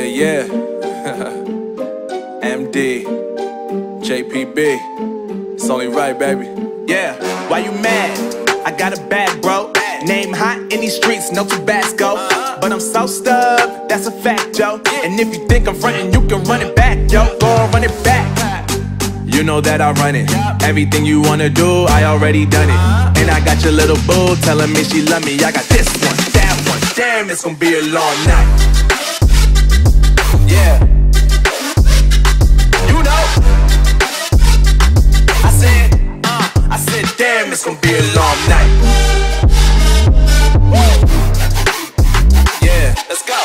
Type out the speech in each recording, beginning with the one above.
Yeah. MD, JPB, it's only right, baby. Yeah, why you mad? I got a bag, bro. Name hot in these streets, no Tabasco. But I'm so stubbed, that's a fact, yo. And if you think I'm frontin', you can run it back, yo. Go and run it back. You know that I run it. Everything you wanna do, I already done it. And I got your little boo telling me she love me. I got this one, that one. Damn, it's gonna be a long night. Yeah. You know. I said, damn, it's gonna be a long night. Yeah, let's go.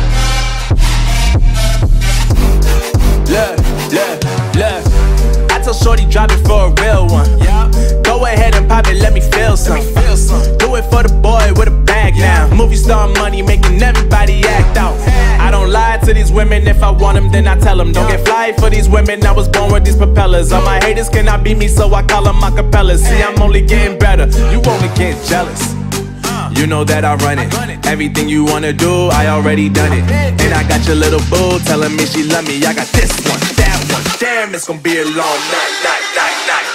Look. I told Shorty drop it for a real one. Go ahead and pop it, let me feel some. Do it for the boy with a bag now. Movie star money making everybody act out. I don't lie to these women, if I want them then I tell them. Don't get fly for these women, I was born with these propellers. All my haters cannot beat me, so I call them acapellas. See, I'm only getting better, you only get jealous. You know that I run it. Everything you wanna do, I already done it. And I got your little boo telling me she love me. I got this one, that one. Damn, it's gonna be a long night.